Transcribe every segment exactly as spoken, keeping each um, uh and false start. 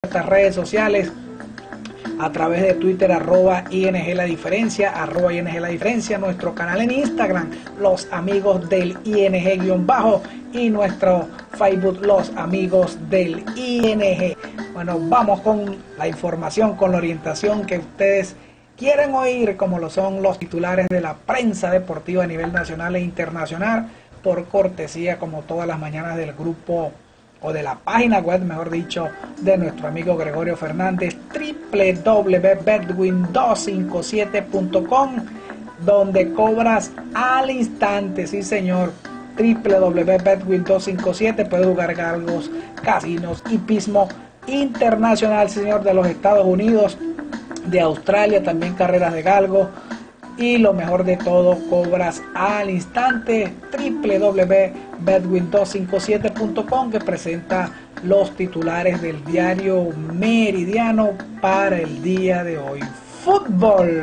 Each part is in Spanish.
nuestras redes sociales, a través de Twitter, arroba I N G La Diferencia, arroba I N G La Diferencia, nuestro canal en Instagram, Los Amigos del I N G guión bajo, y nuestro Facebook, Los Amigos del I N G. Bueno, vamos con la información, con la orientación que ustedes quieren oír, como lo son los titulares de la prensa deportiva a nivel nacional e internacional, por cortesía, como todas las mañanas, del grupo, o de la página web, mejor dicho, de nuestro amigo Gregorio Fernández, doble u doble u doble u punto betwin doscientos cincuenta y siete punto com, donde cobras al instante, sí señor, doble u doble u doble u punto betwin doscientos cincuenta y siete, puedes jugar galgos, casinos, hipismo internacional, señor, de los Estados Unidos, de Australia, también carreras de galgo, y lo mejor de todo, cobras al instante. Doble u doble u doble u punto betwin doscientos cincuenta y siete punto com, que presenta los titulares del diario Meridiano para el día de hoy. Fútbol.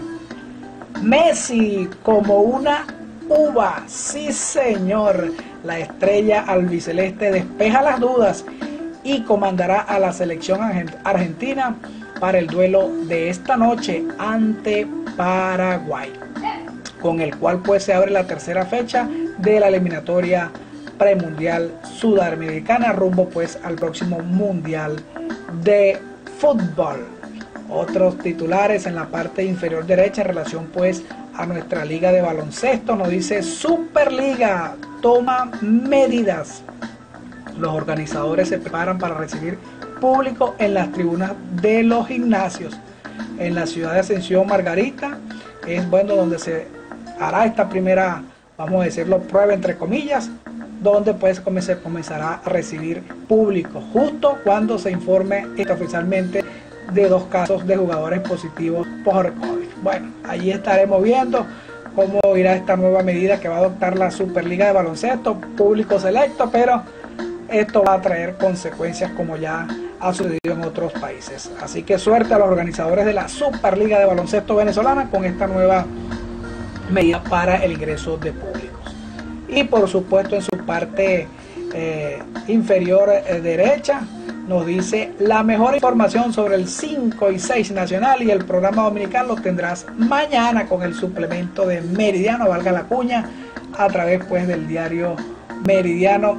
Messi como una uva, sí señor. La estrella albiceleste despeja las dudas y comandará a la selección argentina para el duelo de esta noche ante Paraguay, con el cual pues se abre la tercera fecha de la eliminatoria premundial sudamericana, rumbo pues al próximo mundial de fútbol. Otros titulares en la parte inferior derecha en relación pues a nuestra liga de baloncesto, nos dice: Superliga toma medidas. Los organizadores se preparan para recibir público en las tribunas de los gimnasios. En la ciudad de Ascensión Margarita es bueno donde se hará esta primera, vamos a decirlo, prueba entre comillas, donde pues se comenzará a recibir público, justo cuando se informe oficialmente de dos casos de jugadores positivos por COVID. Bueno, allí estaremos viendo cómo irá esta nueva medida que va a adoptar la Superliga de Baloncesto, público selecto, pero esto va a traer consecuencias como ya ha sucedido en otros países. Así que suerte a los organizadores de la Superliga de Baloncesto venezolana con esta nueva medida para el ingreso de públicos. Y por supuesto, en su parte eh, inferior eh, derecha nos dice: la mejor información sobre el cinco y seis nacional y el programa dominical lo tendrás mañana con el suplemento de Meridiano, valga la cuña, a través pues del diario Meridiano.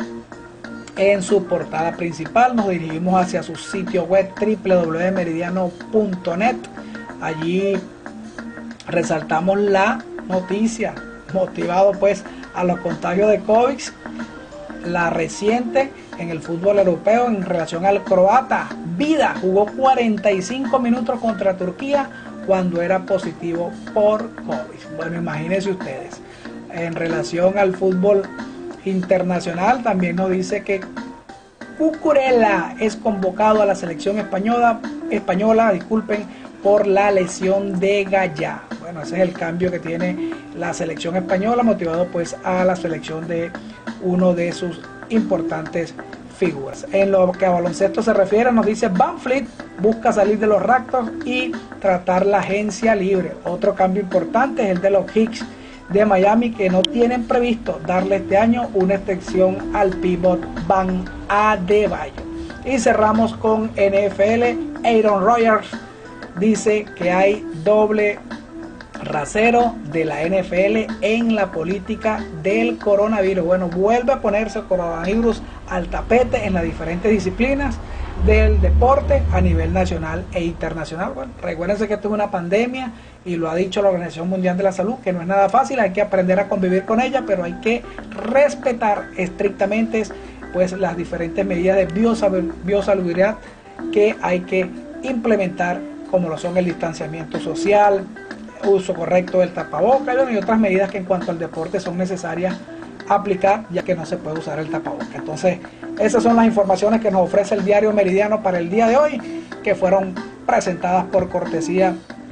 En su portada principal nos dirigimos hacia su sitio web doble u doble u doble u punto meridiano punto net. Allí resaltamos la noticia, motivado pues a los contagios de COVID, la reciente en el fútbol europeo en relación al croata. Vida jugó cuarenta y cinco minutos contra Turquía cuando era positivo por COVID. Bueno, imagínense ustedes. En relación al fútbol internacional, también nos dice que Cucurella es convocado a la selección española, española, disculpen, por la lesión de Gallá. Bueno, ese es el cambio que tiene la selección española, motivado pues a la selección de uno de sus importantes figuras. En lo que a baloncesto se refiere, nos dice: Van Fleet busca salir de los Raptors y tratar la agencia libre. Otro cambio importante es el de los Knicks de Miami, que no tienen previsto darle este año una extensión al pivot Bam Adebayo. Y cerramos con N F L. Aaron Rodgers dice que hay doble rasero de la N F L en la política del coronavirus. Bueno, vuelve a ponerse el coronavirus al tapete en las diferentes disciplinas del deporte a nivel nacional e internacional. Bueno, recuérdense que esto es una pandemia y lo ha dicho la Organización Mundial de la Salud, que no es nada fácil, hay que aprender a convivir con ella, pero hay que respetar estrictamente pues las diferentes medidas de biosalubridad que hay que implementar, como lo son el distanciamiento social, uso correcto del tapabocas y otras medidas que en cuanto al deporte son necesarias aplicar, ya que no se puede usar el tapabocas. Entonces, esas son las informaciones que nos ofrece el diario Meridiano para el día de hoy, que fueron presentadas por cortesía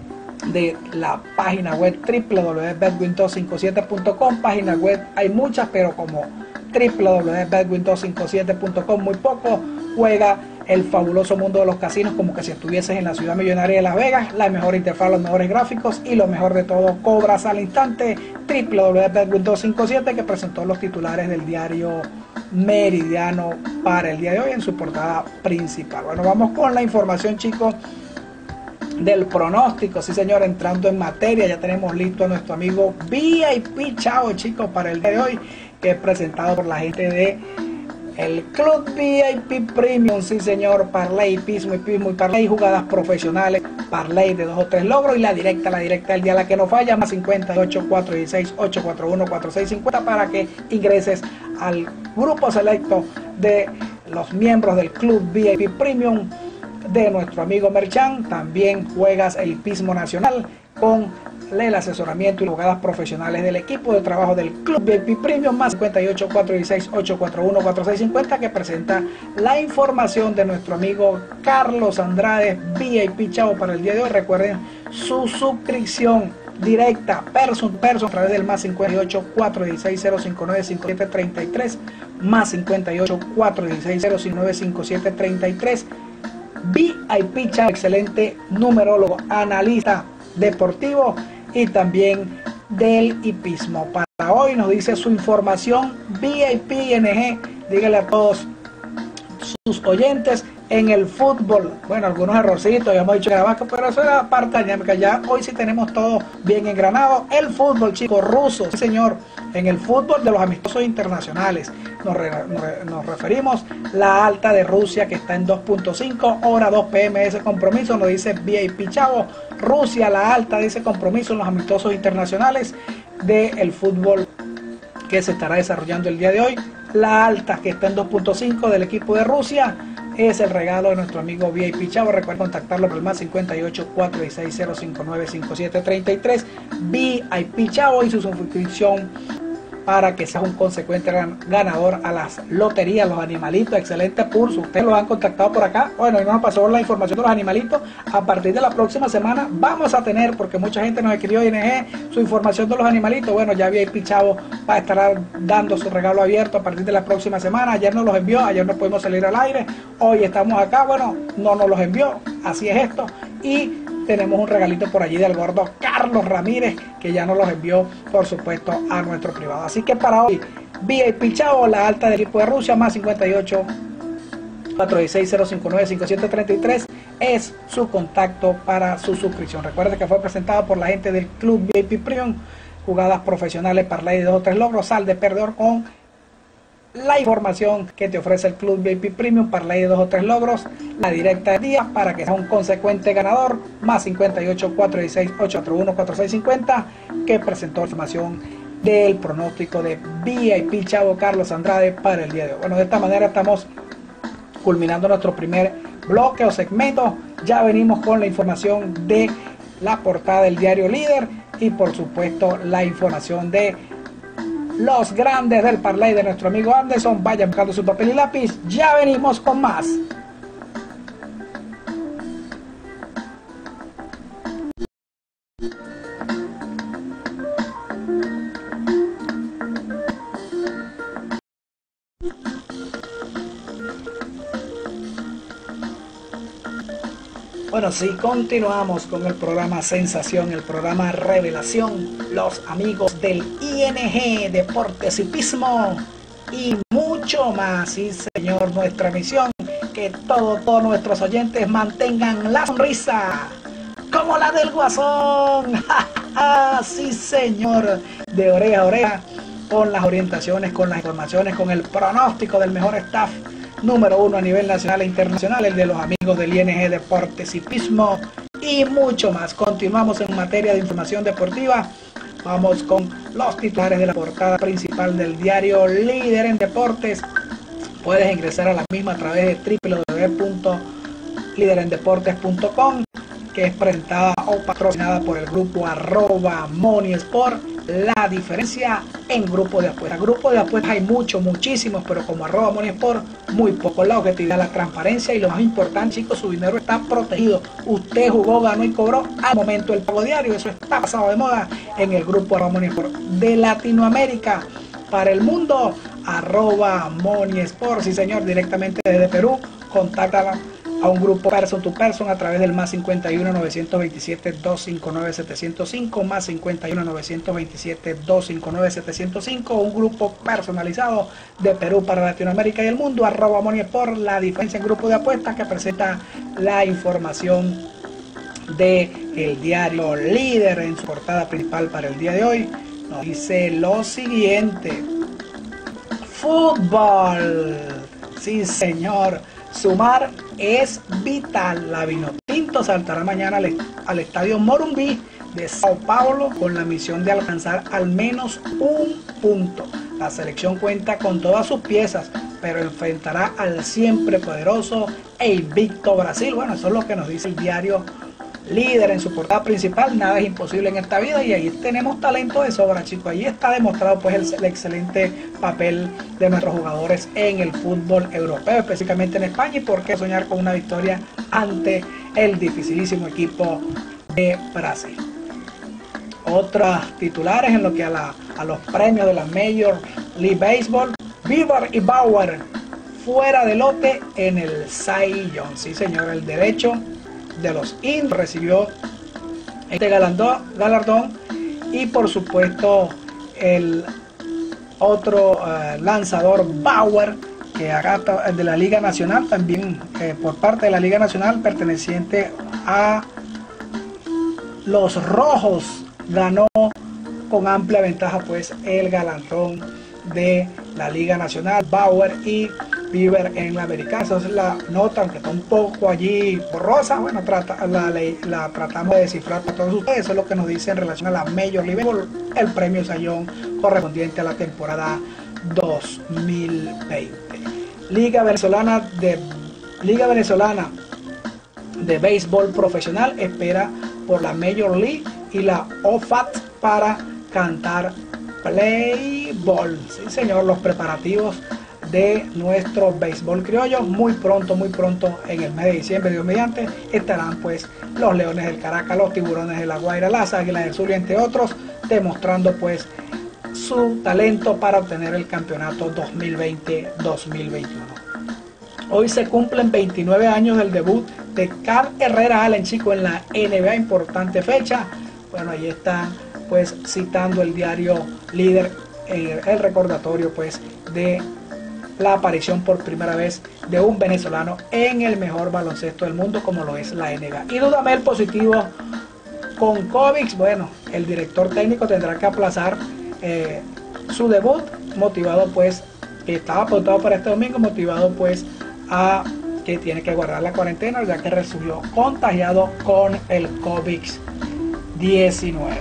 de la página web doble u doble u doble u punto betwin doscientos cincuenta y siete punto com. Páginas web hay muchas, pero como doble u doble u doble u punto betwin doscientos cincuenta y siete punto com muy poco juega el fabuloso mundo de los casinos como que si estuvieses en la ciudad millonaria de Las Vegas, la mejor interfaz, los mejores gráficos y lo mejor de todo, cobras al instante. w w w punto betwin doscientos cincuenta y siete que presentó los titulares del diario Meridiano para el día de hoy en su portada principal. Bueno, vamos con la información, chicos, del pronóstico. Sí, señor, entrando en materia, ya tenemos listo a nuestro amigo V I P Chavo, chicos, para el día de hoy, que es presentado por la gente de el Club V I P Premium. Sí, señor, parlay, pismo y pismo y parlay, jugadas profesionales, parlay de dos o tres logros y la directa, la directa del día, la que no falla, más cincuenta y ocho, cuatrocientos dieciséis, ochocientos cuarenta y uno, cuarenta y seis cincuenta para que ingreses al grupo selecto de los miembros del Club V I P Premium de nuestro amigo Merchan. También juegas el pismo nacional con el asesoramiento y jugadas profesionales del equipo de trabajo del Club V I P Premium, más cincuenta y ocho, cuatrocientos dieciséis, ochocientos cuarenta y uno, cuarenta y seis cincuenta, que presenta la información de nuestro amigo Carlos Andrade, V I P Chavo, para el día de hoy. Recuerden su suscripción directa, person person, a través del más cincuenta y ocho, cuatrocientos dieciséis, cero cincuenta y nueve, cincuenta y siete treinta y tres, más cincuenta y ocho, cuatrocientos dieciséis, cero cincuenta y nueve, cincuenta y siete treinta y tres. V I P Chavo, excelente numerólogo, analista deportivo y también del hipismo. Para hoy nos dice su información V I P I N G. Dígale a todos sus oyentes en el fútbol. Bueno, algunos errorcitos, ya hemos dicho que la vaca, pero eso era parte dinámica. Ya hoy sí tenemos todo bien engranado. El fútbol, chicos, ruso, sí, señor. En el fútbol de los amistosos internacionales nos, re, nos, nos referimos la alta de Rusia, que está en dos punto cinco, hora dos p m ese compromiso, nos dice V I P Chavo. Rusia, la alta de ese compromiso en los amistosos internacionales del fútbol que se estará desarrollando el día de hoy. La alta, que está en dos punto cinco del equipo de Rusia, es el regalo de nuestro amigo V I P Chavo. Recuerden contactarlo por el más cincuenta y ocho, cuatrocientos dieciséis, cero cincuenta y nueve, cincuenta y siete treinta y tres. V I P Chavo y su suscripción para que seas un consecuente ganador a las loterías, los animalitos. Excelente pulso. Ustedes los han contactado por acá. Bueno, y nos pasó la información de los animalitos. A partir de la próxima semana vamos a tener, porque mucha gente nos escribió I N G, su información de los animalitos. Bueno, ya V I P Chavo va a estar dando su regalo abierto a partir de la próxima semana. Ayer nos los envió, ayer no pudimos salir al aire. Hoy estamos acá, bueno, no nos los envió. Así es esto. Y tenemos un regalito por allí del gordo Carlos Ramírez, que ya nos los envió, por supuesto, a nuestro privado. Así que para hoy, V I P Chavo, la alta del equipo de Rusia, más cincuenta y ocho, cuatrocientos dieciséis, cero cincuenta y nueve, cincuenta y siete treinta y tres, es su contacto para su suscripción. Recuerde que fue presentado por la gente del Club V I P Premium, jugadas profesionales, parlay de dos o tres logros, sal de perdedor con la información que te ofrece el Club V I P Premium, parlay de dos o tres logros, la directa del día para que sea un consecuente ganador, más cincuenta y ocho, cuatrocientos dieciséis, ochocientos cuarenta y uno, cuarenta y seis cincuenta, que presentó la información del pronóstico de V I P Chavo Carlos Andrade para el día de hoy. Bueno, de esta manera estamos culminando nuestro primer bloque o segmento. Ya venimos con la información de la portada del diario Líder y por supuesto la información de los grandes del parlay de nuestro amigo Anderson. Vayan buscando su papel y lápiz, ya venimos con más. Bueno, sí, continuamos con el programa Sensación, el programa Revelación, los amigos del I N G, Deportes y Pismo y mucho más. Sí, señor, nuestra misión, que todos, todos nuestros oyentes mantengan la sonrisa como la del Guasón. Sí, señor, de oreja a oreja, con las orientaciones, con las informaciones, con el pronóstico del mejor staff número uno a nivel nacional e internacional, el de los amigos del I N G Deportes y Pismo y mucho más. Continuamos en materia de información deportiva. Vamos con los titulares de la portada principal del diario Líder en Deportes. Puedes ingresar a la misma a través de w w w punto líder en deportes punto com, que es presentada o patrocinada por el grupo arroba Money Sport. La diferencia en grupo de apuestas. Grupo de apuestas hay muchos, muchísimos, pero como arroba Money Sport, muy poco. La objetividad, la transparencia y lo más importante, chicos, su dinero está protegido. Usted jugó, ganó y cobró al momento del pago diario. Eso está pasado de moda en el grupo arroba Money Sport de Latinoamérica para el mundo. Arroba Money Sport, sí señor, directamente desde Perú, contáctala a un grupo person to person a través del más cincuenta y uno, novecientos veintisiete, doscientos cincuenta y nueve, setecientos cinco, más cincuenta y uno, novecientos veintisiete, doscientos cincuenta y nueve, setecientos cinco, un grupo personalizado de Perú para Latinoamérica y el mundo, arroba Monisport, la diferencia en grupo de apuestas, que presenta la información de el diario Líder en su portada principal para el día de hoy. Nos dice lo siguiente: fútbol, sí señor, sumar es vital. La Vinotinto saltará mañana al, al estadio Morumbi de Sao Paulo con la misión de alcanzar al menos un punto. La selección cuenta con todas sus piezas, pero enfrentará al siempre poderoso e invicto Brasil. Bueno, eso es lo que nos dice el diario Líder en su portada principal. Nada es imposible en esta vida, y ahí tenemos talento de sobra, chicos. Ahí está demostrado pues el, el excelente papel de nuestros jugadores en el fútbol europeo, específicamente en España, y por qué soñar con una victoria ante el dificilísimo equipo de Brasil. Otras titulares en lo que a, la, a los premios de la Major League Baseball: Bieber y Bauer fuera de lote en el Cy Young. Sí señor, el derecho de los Indios recibió este galardón, y por supuesto el otro uh, lanzador Bauer, que acá de la Liga Nacional, también eh, por parte de la Liga Nacional perteneciente a los Rojos, ganó con amplia ventaja pues el galardón de la Liga Nacional. Bauer y Bieber en la americana. Esa es la nota, aunque está un poco allí borrosa. Bueno, trata, la, la, la tratamos de descifrar para todos ustedes. Eso es lo que nos dice en relación a la Major League Baseball, el premio Cy Young correspondiente a la temporada dos mil veinte. Liga Venezolana de Liga Venezolana de Béisbol Profesional espera por la Major League y la O F A T para cantar play ball. Sí señor, los preparativos de nuestro béisbol criollo muy pronto, muy pronto en el mes de diciembre, Dios mediante, estarán pues los Leones del Caracas, los Tiburones de la Guaira, las Águilas del Zulia, entre otros, demostrando pues su talento para obtener el campeonato dos mil veinte dos mil veintiuno. Hoy se cumplen veintinueve años del debut de Carl Herrera Allen, chico, en la N B A, importante fecha. Bueno, ahí está pues citando el diario Líder eh, el recordatorio pues de la aparición por primera vez de un venezolano en el mejor baloncesto del mundo, como lo es la N B A. Y Dudamel positivo con COVID. Bueno, el director técnico tendrá que aplazar eh, su debut, motivado pues, que estaba apuntado para este domingo, motivado pues a que tiene que guardar la cuarentena, ya que resultó contagiado con el COVID diecinueve.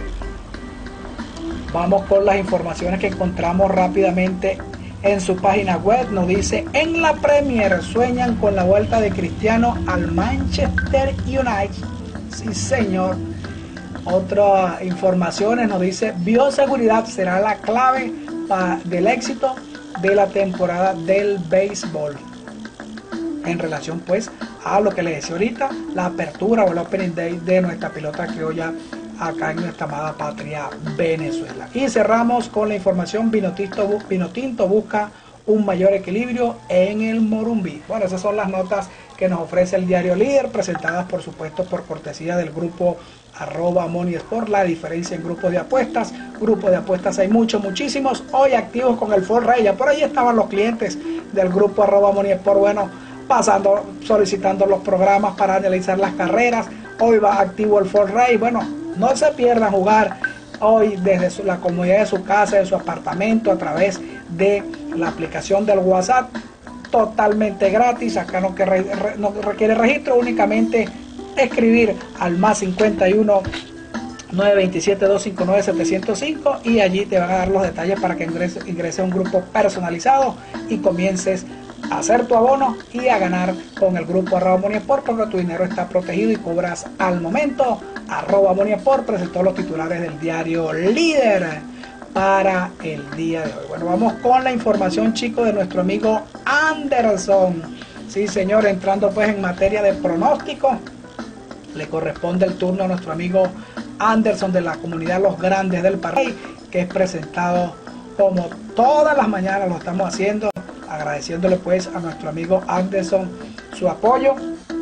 Vamos con las informaciones que encontramos rápidamente en su página web. Nos dice: en la Premier sueñan con la vuelta de Cristiano al Manchester United. Sí señor. Otras informaciones nos dice: bioseguridad será la clave para, del éxito de la temporada del béisbol. En relación pues a lo que les decía ahorita, la apertura o el opening day de nuestra pelota criolla acá en nuestra amada patria Venezuela. Y cerramos con la información: Vinotinto, Vinotinto busca un mayor equilibrio en el Morumbi. Bueno, esas son las notas que nos ofrece el diario Líder, presentadas por supuesto por cortesía del grupo arroba Monisport, la diferencia en grupos de apuestas. Grupos de apuestas hay muchos, muchísimos, hoy activos con el Forrey. Ya por ahí estaban los clientes del grupo arroba Monisport, bueno, pasando, solicitando los programas para analizar las carreras. Hoy va activo el Forrey. Bueno, no se pierdan jugar hoy desde su, la comodidad de su casa, de su apartamento, a través de la aplicación del WhatsApp, totalmente gratis. Acá no, que re, re, no requiere registro, únicamente escribir al más cincuenta y uno, nueve veintisiete, doscientos cincuenta y nueve, setecientos cinco, y allí te van a dar los detalles para que ingrese, ingrese a un grupo personalizado y comiences a hacer tu abono y a ganar con el grupo arroba Monisport, porque tu dinero está protegido y cobras al momento. Arroba Monisport presentó los titulares del diario Líder para el día de hoy. Bueno, vamos con la información, chicos, de nuestro amigo Anderson. Sí señor, entrando pues en materia de pronóstico, le corresponde el turno a nuestro amigo Anderson de la comunidad Los Grandes del Parray, que es presentado como todas las mañanas lo estamos haciendo, agradeciéndole pues a nuestro amigo Anderson su apoyo.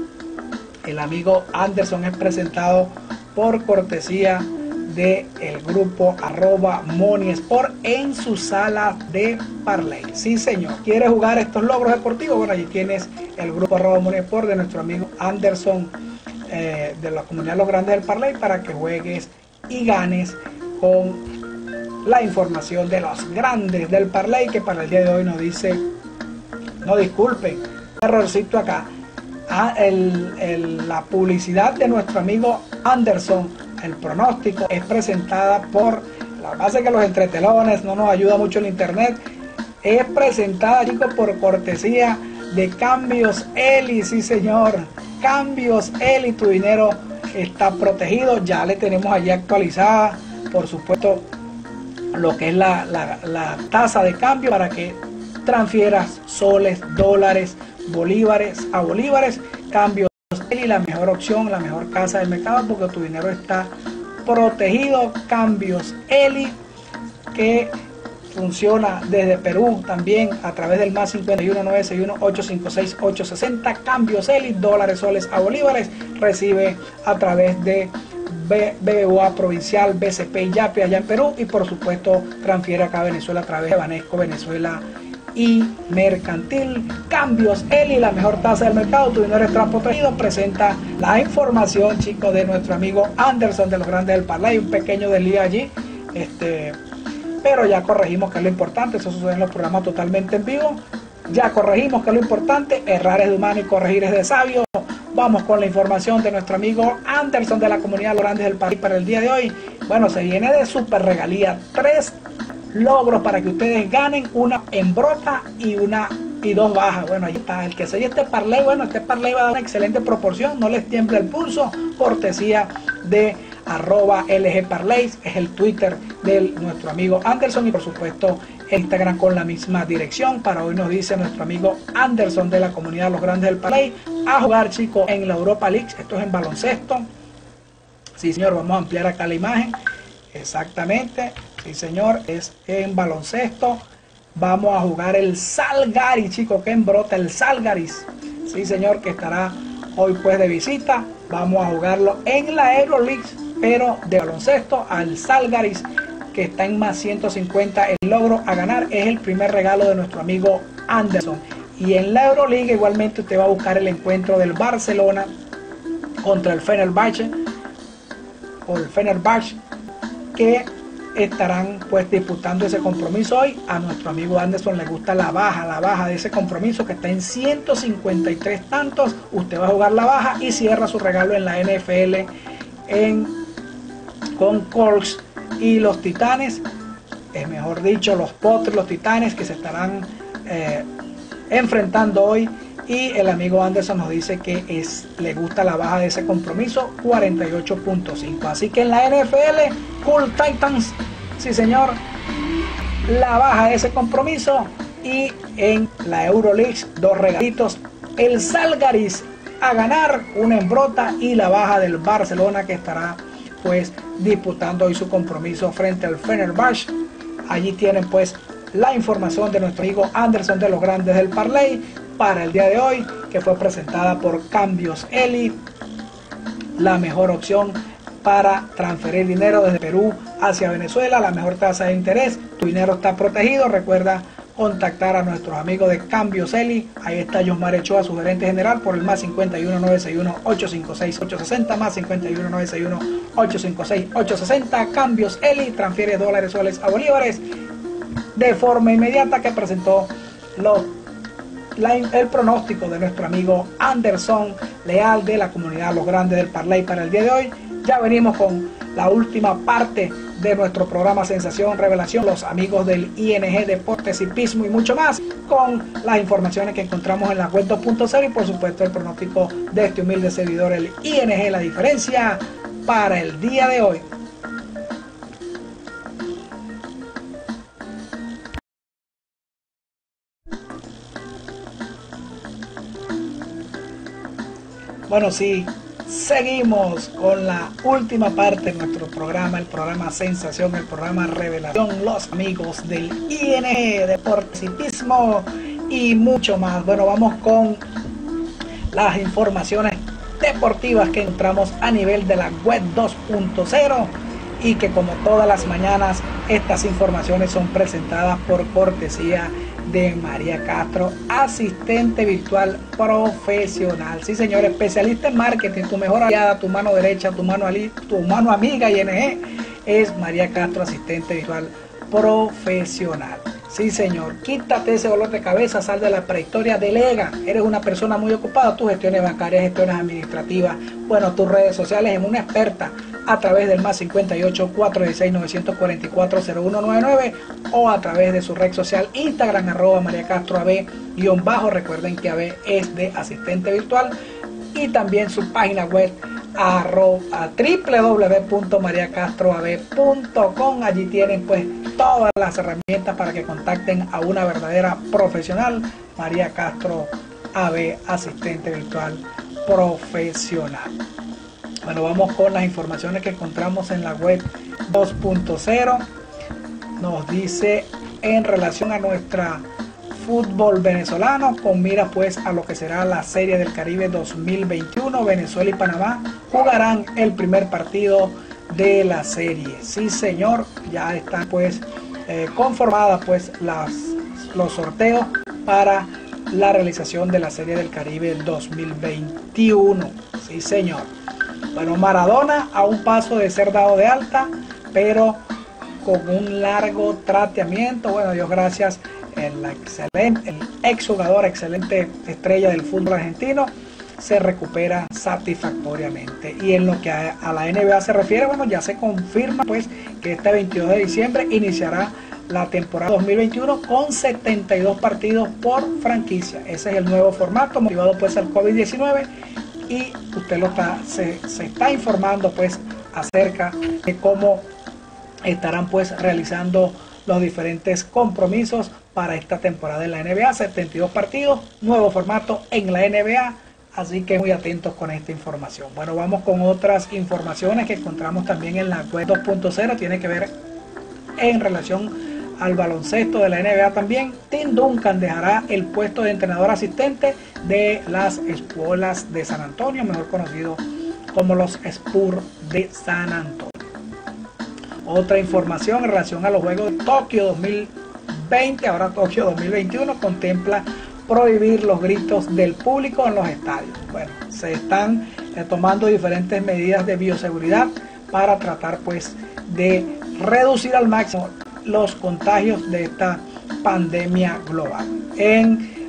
El amigo Anderson es presentado por cortesía del grupo arroba Money Sport en su sala de parlay. Sí, señor. ¿Quieres jugar estos logros deportivos? Bueno, allí tienes el grupo arroba Money Sport de nuestro amigo Anderson, eh, de la comunidad Los Grandes del Parlay, para que juegues y ganes con la información de los grandes del parlay, que para el día de hoy nos dice, no disculpen, un errorcito acá. Ah, el, el, la publicidad de nuestro amigo Anderson, el pronóstico, es presentada por, la base que los entretelones no nos ayuda mucho el internet, es presentada, chicos, por cortesía de Cambios Eli. Sí, señor, Cambios Eli, tu dinero está protegido. Ya le tenemos allí actualizada, por supuesto, lo que es la, la, la tasa de cambio para que transfieras soles, dólares, bolívares a bolívares. Cambios Eli, la mejor opción, la mejor casa del mercado, porque tu dinero está protegido. Cambios Eli, que funciona desde Perú también a través del más cincuenta y uno, nueve seis uno, ocho cinco seis, ocho seis cero. Cambios Eli, dólares, soles a bolívares. Recibe a través de B B V A Provincial, B C P y Yape allá en Perú, y por supuesto transfiere acá a Venezuela a través de Banesco Venezuela y Mercantil. Cambios Eli, la mejor tasa del mercado, tu dinero está protegido. Presenta la información, chicos, de nuestro amigo Anderson de Los Grandes del Parlay. Un pequeño desliz allí, este, pero ya corregimos, que es lo importante. Eso sucede en los programas totalmente en vivo. Ya corregimos, que es lo importante. Errar es de humano y corregir es de sabio. Vamos con la información de nuestro amigo Anderson de la comunidad Los Grandes del Parlay para el día de hoy. Bueno, se viene de super regalía. Tres logros para que ustedes ganen, una en brota y una y dos bajas. Bueno, ahí está. El que se este parlay, bueno, este parlay va a dar una excelente proporción. No les tiemble el pulso. Cortesía de arroba L G Parlays, es el Twitter de nuestro amigo Anderson, y por supuesto Instagram con la misma dirección. Para hoy nos dice nuestro amigo Anderson de la comunidad Los Grandes del Parlay a jugar, chicos, en la Europa League. Esto es en baloncesto. Sí, señor, vamos a ampliar acá la imagen. Exactamente, sí, señor, es en baloncesto. Vamos a jugar el Zalgiris, chicos, que en brota el Zalgiris. Sí, señor, que estará hoy pues de visita. Vamos a jugarlo en la Euroleague, pero de baloncesto, al Zalgiris, que está en más ciento cincuenta. El logro a ganar es el primer regalo de nuestro amigo Anderson. Y en la Euroliga igualmente usted va a buscar el encuentro del Barcelona contra el Fenerbahce, o el Fenerbahce, que estarán pues disputando ese compromiso hoy. A nuestro amigo Anderson le gusta la baja, la baja de ese compromiso, que está en ciento cincuenta y tres tantos. Usted va a jugar la baja y cierra su regalo en la N F L en, con Colts y los Titanes, es mejor dicho, los Potros, los Titanes, que se estarán eh, enfrentando hoy. Y el amigo Anderson nos dice que es, le gusta la baja de ese compromiso, cuarenta y ocho punto cinco. Así que en la N F L, Cool Titans, sí señor, la baja de ese compromiso. Y en la Euroleague, dos regalitos, el Zalgiris a ganar, una en brota, y la baja del Barcelona, que estará pues disputando hoy su compromiso frente al Fenerbahce. Allí tienen pues la información de nuestro amigo Anderson de Los Grandes del Parlay para el día de hoy, que fue presentada por Cambios Eli, la mejor opción para transferir dinero desde Perú hacia Venezuela, la mejor tasa de interés, tu dinero está protegido. Recuerda contactar a nuestros amigos de Cambios Eli. Ahí está Josmar Ochoa, su gerente general, por el más cincuenta y uno, nueve seis uno, ocho cinco seis, ocho seis cero, más cincuenta y uno, nueve seis uno, ocho cinco seis, ocho seis cero. Cambios Eli, transfiere dólares, soles a bolívares de forma inmediata, que presentó los, la, el pronóstico de nuestro amigo Anderson Leal de la comunidad Los Grandes del Parlay para el día de hoy. Ya venimos con la última parte de nuestro programa Sensación Revelación, los amigos del I N G Deportes, Hipismo y mucho más, con las informaciones que encontramos en la web dos punto cero y por supuesto el pronóstico de este humilde servidor, el I N G, la diferencia, para el día de hoy. Bueno, sí, seguimos con la última parte de nuestro programa, el programa Sensación, el programa Revelación, los amigos del I N G Deportes, Hipismo y mucho más. Bueno, vamos con las informaciones deportivas que encontramos a nivel de la web dos punto cero, y que como todas las mañanas estas informaciones son presentadas por cortesía de María Castro, asistente virtual profesional. Sí, señor, especialista en marketing, tu mejor aliada, tu mano derecha, tu mano, ali, tu mano amiga y N G es María Castro, asistente virtual profesional. Sí, señor, quítate ese dolor de cabeza, sal de la prehistoria, delega. Eres una persona muy ocupada, tus gestiones bancarias, gestiones administrativas, bueno, tus redes sociales, en una experta a través del más cincuenta y ocho, cuatrocientos dieciséis, novecientos cuarenta y cuatro, cero uno noventa y nueve o a través de su red social Instagram, arroba María Castro A B guión bajo. Recuerden que A B es de asistente virtual, y también su página web arroba doble u doble u doble u punto maría castro a b punto com. Allí tienen pues todas las herramientas para que contacten a una verdadera profesional. María Castro A B, asistente virtual profesional. Bueno, vamos con las informaciones que encontramos en la web dos punto cero. Nos dice en relación a nuestra fútbol venezolano, con mira pues a lo que será la Serie del Caribe dos mil veintiuno. Venezuela y Panamá jugarán el primer partido de la serie. Sí, señor, ya están pues eh, conformadas pues las, los sorteos para la realización de la Serie del Caribe dos mil veintiuno. Sí, señor. Bueno, Maradona a un paso de ser dado de alta, pero con un largo tratamiento. Bueno, Dios gracias, el excelente, el exjugador, excelente estrella del fútbol argentino, se recupera satisfactoriamente. Y en lo que a, a la N B A se refiere, bueno, ya se confirma pues que este veintidós de diciembre iniciará la temporada dos mil veintiuno con setenta y dos partidos por franquicia. Ese es el nuevo formato, motivado pues al COVID diecinueve, y usted lo está, se, se está informando pues acerca de cómo estarán pues realizando los diferentes compromisos para esta temporada de la N B A. setenta y dos partidos, nuevo formato en la N B A, así que muy atentos con esta información. Bueno, vamos con otras informaciones que encontramos también en la web dos punto cero, tiene que ver en relación al baloncesto de la N B A también. Tim Duncan dejará el puesto de entrenador asistente de las Espuelas de San Antonio, mejor conocido como los Spurs de San Antonio. Otra información en relación a los Juegos de Tokio dos mil veinte, ahora Tokio dos mil veintiuno, contempla prohibir los gritos del público en los estadios. Bueno, se están eh, tomando diferentes medidas de bioseguridad para tratar pues de reducir al máximo los contagios de esta pandemia global. En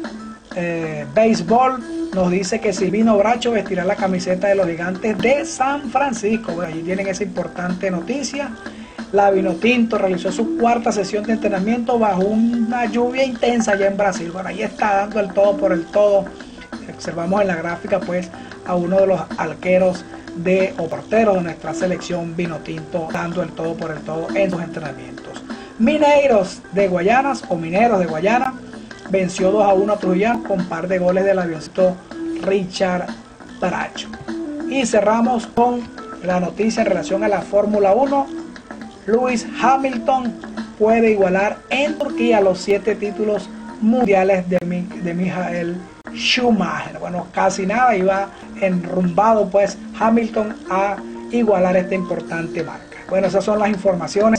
eh, béisbol nos dice que Silvino Bracho vestirá la camiseta de los Gigantes de San Francisco. Bueno, allí tienen esa importante noticia. La Vinotinto realizó su cuarta sesión de entrenamiento bajo una lluvia intensa allá en Brasil. Bueno, ahí está dando el todo por el todo. Observamos en la gráfica pues a uno de los arqueros de o porteros de nuestra selección Vinotinto dando el todo por el todo en sus entrenamientos. Mineiros de Guayanas o Mineros de Guayana venció dos a uno a Trujillo con par de goles del avioncito Richard Bracho. Y cerramos con la noticia en relación a la Fórmula uno. Lewis Hamilton puede igualar en Turquía los siete títulos mundiales de, de Michael Schumacher. Bueno, casi nada, iba enrumbado pues Hamilton a igualar esta importante marca. Bueno, esas son las informaciones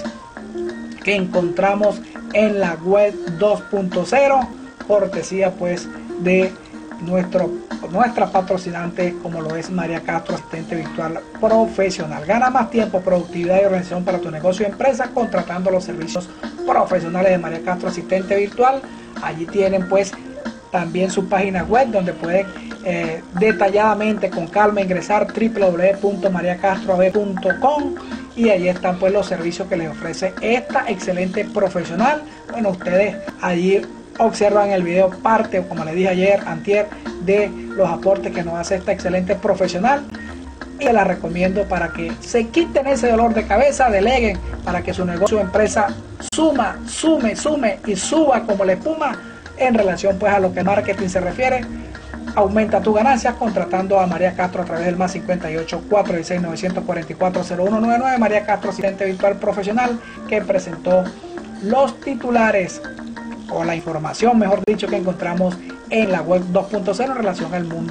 que encontramos en la web dos punto cero, cortesía pues de nuestro, nuestra patrocinante, como lo es María Castro, asistente virtual profesional. Gana más tiempo, productividad y organización para tu negocio o empresa contratando los servicios profesionales de María Castro, asistente virtual. Allí tienen pues también su página web donde pueden eh, detalladamente, con calma, ingresar doble u doble u doble u punto maría castro a b punto com, y allí están pues los servicios que les ofrece esta excelente profesional. Bueno, ustedes allí observan el video parte, o como les dije ayer, antier, de los aportes que nos hace esta excelente profesional, y la recomiendo para que se quiten ese dolor de cabeza, deleguen para que su negocio o empresa suma, sume, sume y suba como la espuma en relación pues a lo que marketing se refiere. Aumenta tus ganancias contratando a María Castro a través del más cincuenta y ocho, cuatrocientos dieciséis, novecientos cuarenta y cuatro, cero uno noventa y nueve. María Castro, asistente virtual profesional, que presentó los titulares o la información, mejor dicho, que encontramos en la web dos punto cero en relación al mundo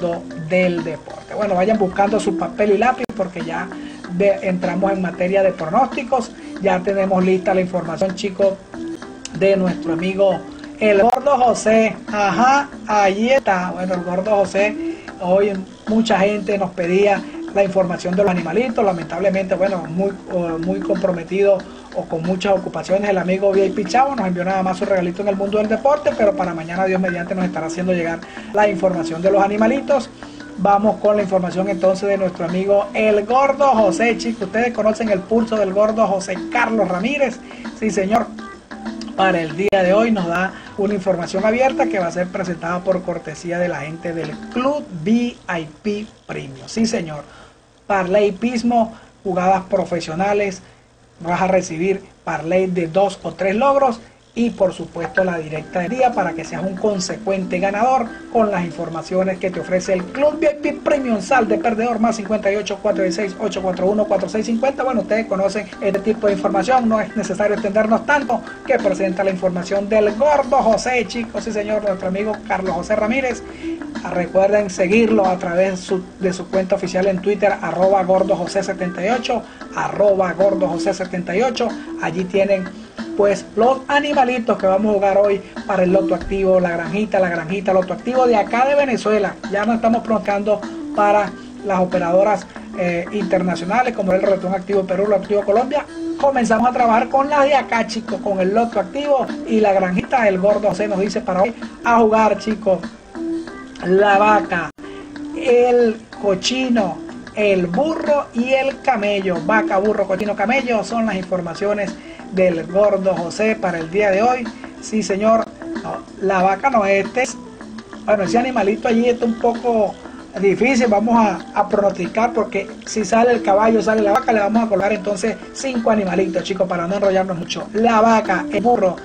del deporte. Bueno, vayan buscando su papel y lápiz porque ya de, entramos en materia de pronósticos. Ya tenemos lista la información, chicos, de nuestro amigo el Gordo José. Ajá, ahí está. Bueno, el Gordo José, hoy mucha gente nos pedía la información de los animalitos. Lamentablemente, bueno, muy, muy comprometido o con muchas ocupaciones, el amigo V I P Chavo nos envió nada más su regalito en el mundo del deporte, pero para mañana, Dios mediante, nos estará haciendo llegar la información de los animalitos. Vamos con la información entonces de nuestro amigo el Gordo José, chicos. Ustedes conocen el pulso del Gordo José Carlos Ramírez. Sí, señor. Para el día de hoy nos da una información abierta que va a ser presentada por cortesía de la gente del Club V I P Premium. Sí, señor. Parlay Pismo, jugadas profesionales. Vas a recibir parlay de dos o tres logros y por supuesto la directa del día para que seas un consecuente ganador con las informaciones que te ofrece el Club V I P Premium. Sal de perdedor más cincuenta y ocho, cuatro dieciséis, ocho cuatro uno, cuatro seis cinco cero. Bueno, ustedes conocen este tipo de información, no es necesario extendernos tanto, que presenta la información del Gordo José, chicos. Sí, señor, nuestro amigo Carlos José Ramírez. Recuerden seguirlo a través de su, de su cuenta oficial en Twitter, arroba gordo josé setenta y ocho, arroba gordo josé setenta y ocho. Allí tienen pues los animalitos que vamos a jugar hoy para el loto activo, la granjita, la granjita, loto activo de acá de Venezuela. Ya nos estamos pronosticando para las operadoras eh, internacionales como el Roletón Activo Perú, Loto Activo Colombia. Comenzamos a trabajar con las de acá, chicos, con el loto activo y la granjita. El Gordo José nos dice para hoy a jugar, chicos, la vaca, el cochino, el burro y el camello. Vaca, burro, cochino, camello son las informaciones del Gordo José para el día de hoy. Sí, señor. No, la vaca no, este es, bueno, ese animalito allí está un poco difícil. Vamos a, a pronosticar porque si sale el caballo, sale la vaca, le vamos a colocar entonces cinco animalitos, chicos, para no enrollarnos mucho. La vaca, el burro,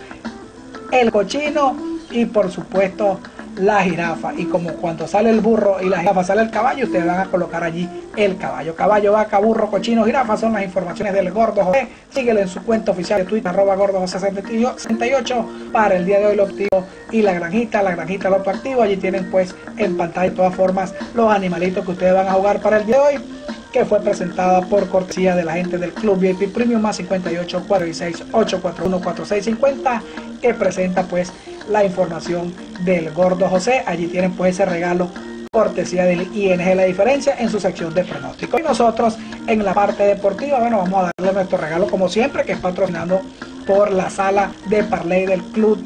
el cochino y por supuesto la jirafa. Y como cuando sale el burro y la jirafa sale el caballo, ustedes van a colocar allí el caballo. Caballo, vaca, burro, cochino, jirafa son las informaciones del Gordo José. Síguelo en su cuenta oficial de Twitter, arroba gordo josé setenta y ocho. Para el día de hoy lo activo y la granjita, la granjita loto activo. Allí tienen pues en pantalla de todas formas los animalitos que ustedes van a jugar para el día de hoy, que fue presentada por cortesía de la gente del Club V I P Premium más cincuenta y ocho, cuatro dieciséis, ocho cuatro uno, cuatro seis cinco cero, que presenta pues la información del Gordo José. Allí tienen pues ese regalo cortesía del I N G La Diferencia en su sección de pronóstico. Y nosotros en la parte deportiva, bueno, vamos a darle nuestro regalo como siempre, que es patrocinado por la sala de parlay del club,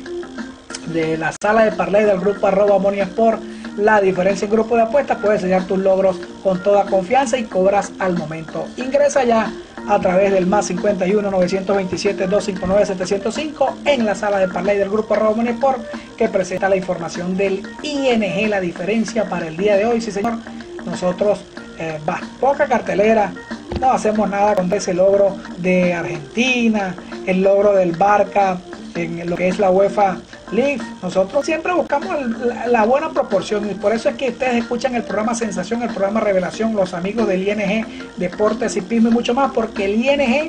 de la sala de parlay del grupo arroba Monisport. La Diferencia en grupo de apuestas. Puedes sellar tus logros con toda confianza y cobras al momento. Ingresa ya a través del más cincuenta y uno, novecientos veintisiete, doscientos cincuenta y nueve, setecientos cinco en la sala de parlay del grupo arroba Monisport, que presenta la información del I N G La Diferencia para el día de hoy. Sí, señor, nosotros eh, va, poca cartelera, no hacemos nada con ese logro de Argentina, el logro del Barca en lo que es la UEFA League. Nosotros siempre buscamos la, la buena proporción y por eso es que ustedes escuchan el programa Sensación, el programa Revelación, los amigos del I N G, Deportes, Hipismo y mucho más, porque el I N G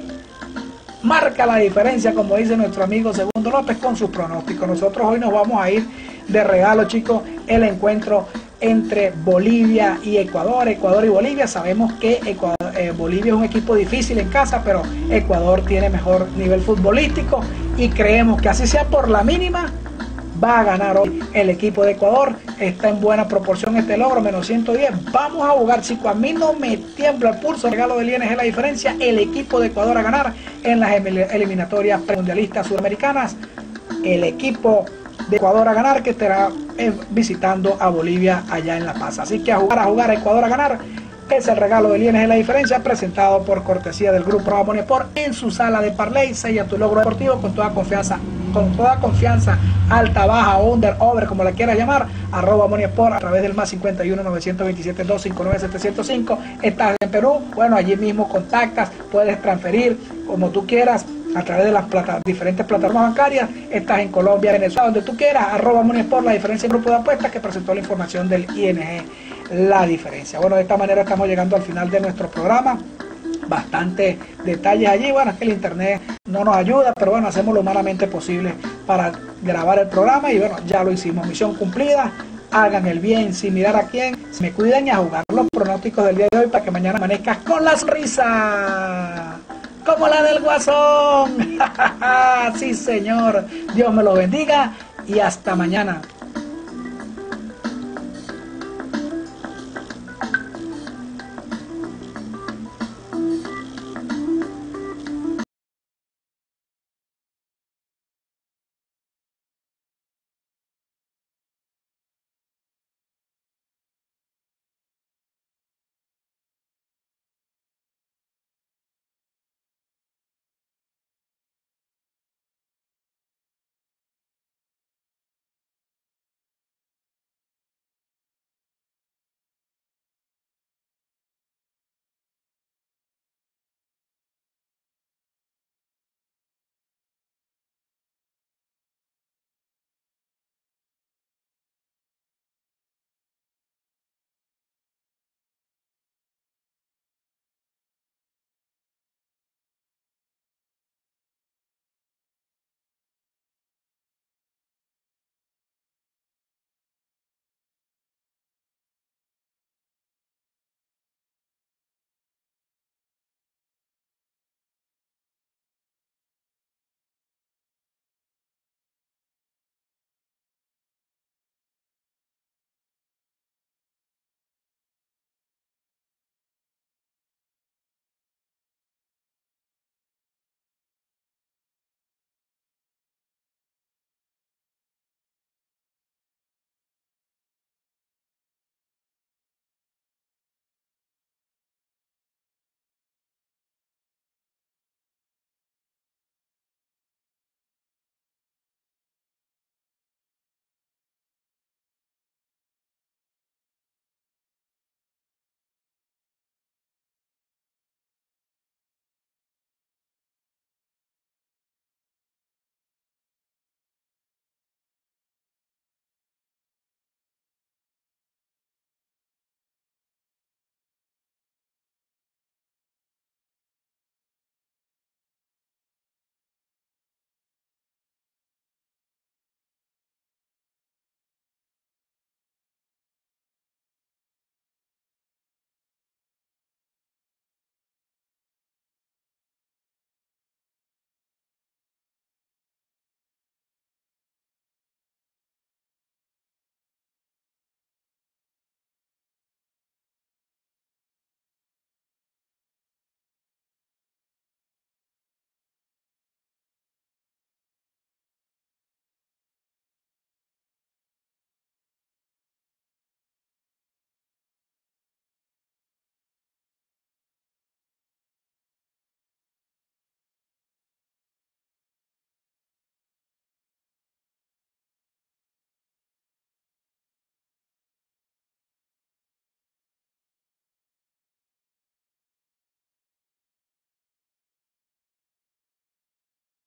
marca la diferencia, como dice nuestro amigo Segundo López con sus pronósticos. Nosotros hoy nos vamos a ir de regalo, chicos, el encuentro entre Bolivia y Ecuador, Ecuador y Bolivia. Sabemos que Ecuador, eh, Bolivia es un equipo difícil en casa, pero Ecuador tiene mejor nivel futbolístico y creemos que así sea por la mínima, va a ganar hoy el equipo de Ecuador. Está en buena proporción este logro, menos ciento diez. Vamos a jugar, chicos. A mí no me tiembla el pulso. Regalo del I N G La Diferencia. El equipo de Ecuador a ganar en las eliminatorias mundialistas sudamericanas. El equipo de Ecuador a ganar, que estará visitando a Bolivia allá en La Paz. Así que a jugar, a jugar, a Ecuador a ganar. Es el regalo del I N G La Diferencia, presentado por cortesía del grupo arroba Monisport en su sala de parlay. Sella tu logro deportivo con toda confianza, con toda confianza, alta, baja, under, over, como la quieras llamar, arroba Monisport a través del más cincuenta y uno, novecientos veintisiete, doscientos cincuenta y nueve, setecientos cinco. Estás en Perú, bueno, allí mismo contactas, puedes transferir como tú quieras a través de las plata, diferentes plataformas bancarias. Estás en Colombia, Venezuela, donde tú quieras, arroba Monisport, La Diferencia en grupo de apuestas, que presentó la información del I N G La Diferencia. Bueno, de esta manera estamos llegando al final de nuestro programa. Bastante detalles allí. Bueno, es que el internet no nos ayuda, pero bueno, hacemos lo humanamente posible para grabar el programa y bueno, ya lo hicimos. Misión cumplida. hagan el bien sin mirar a quién, se me cuidan y a jugar los pronósticos del día de hoy para que mañana amanezcas con la sonrisa como la del Guasón. Sí, señor. Dios me lo bendiga y hasta mañana.